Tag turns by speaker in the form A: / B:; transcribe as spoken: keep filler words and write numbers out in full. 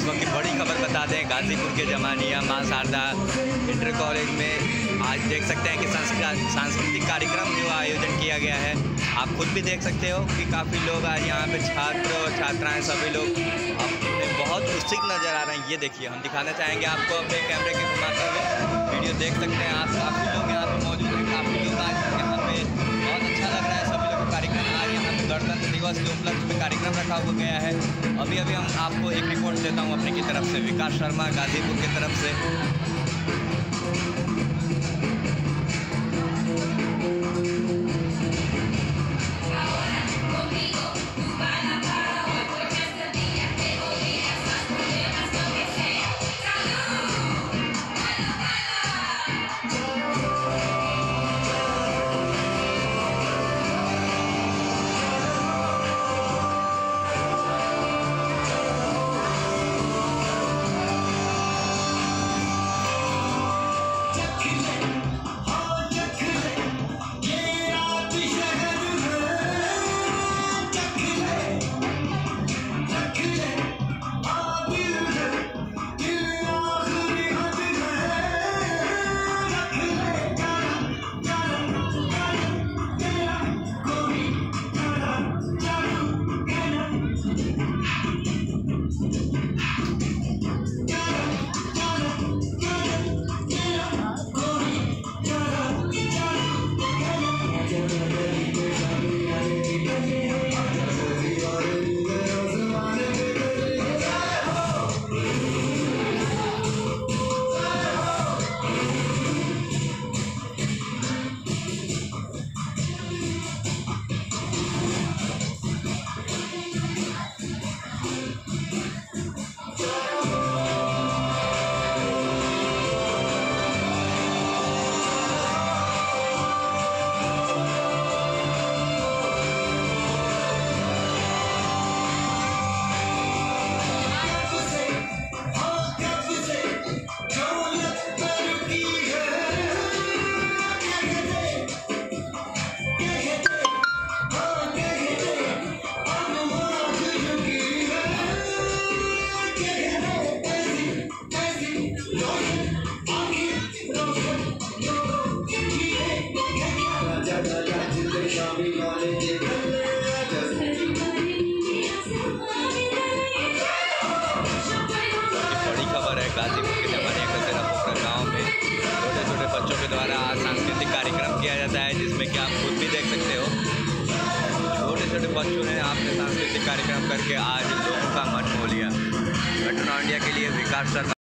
A: वक्त की बड़ी खबर बता दें, गाजीपुर के जमानिया माँ शारदा इंटर कॉलेज में आज देख सकते हैं कि सांस्कृतिक कार्यक्रम जो आयोजन किया गया है। आप खुद भी देख सकते हो कि काफ़ी लोग आज यहाँ पे छात्र और छात्राएं सभी लोग अपने बहुत उत्सुक नज़र आ रहे हैं। ये देखिए, हम दिखाना चाहेंगे आपको अपने कैमरे के घुमाते हुए वीडियो देख सकते हैं। आज काफ़ी लोग यहाँ पे मौजूद हैं, काफ़ी लोग आज यहाँ पे बहुत अच्छा लग रहा है सभी लोग कार्यक्रम। आज यहाँ पे गणतंत्र दिवस के उपलक्ष्य में कार्यक्रम रखा हुआ गया है। अभी अभी हम आपको एक रिपोर्ट देता हूँ अपने की तरफ से, विकास शर्मा गाजीपुर की तरफ से। गाजीपुर के जमानिया का तेरा पोखरा गाँव में छोटे छोटे बच्चों के द्वारा आज सांस्कृतिक कार्यक्रम किया जाता है, जिसमें कि आप खुद भी देख सकते हो। छोटे छोटे बच्चों ने आपने सांस्कृतिक कार्यक्रम करके आज लोगों का मन मोह लिया। घटना इंडिया के लिए विकास शर्मा।